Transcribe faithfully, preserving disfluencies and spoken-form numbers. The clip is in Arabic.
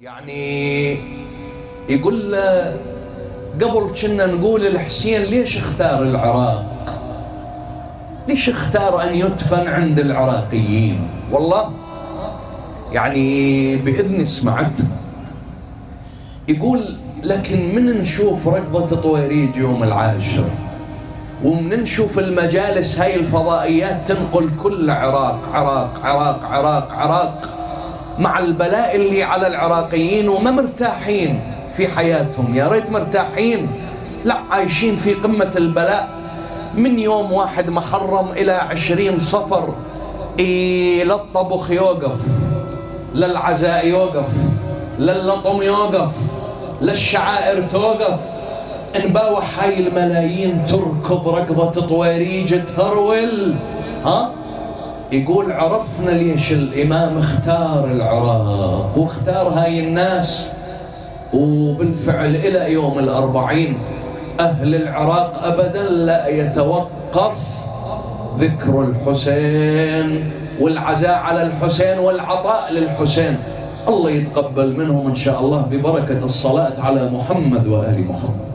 يعني يقول له قبل كنا نقول الحسين ليش اختار العراق؟ ليش اختار أن يدفن عند العراقيين؟ والله يعني بإذني سمعت. يقول لكن من نشوف ركضة طويريج يوم العاشر ومن نشوف المجالس هاي الفضائيات تنقل كل عراق عراق عراق عراق عراق مع البلاء اللي على العراقيين وما مرتاحين في حياتهم. يا ريت مرتاحين، لا عايشين في قمة البلاء. من يوم واحد محرم إلى عشرين صفر لا الطبخ يوقف، لا العزاء يوقف، لا اللطم يوقف، لا الشعائر توقف. نباوح هاي الملايين تركض ركضة طويريج تهرول. ها يقول عرفنا ليش الإمام اختار العراق واختار هاي الناس. وبالفعل إلى يوم الأربعين أهل العراق أبدا لا يتوقف ذكر الحسين والعزاء على الحسين والعطاء للحسين. الله يتقبل منهم إن شاء الله ببركة الصلاة على محمد وآل محمد.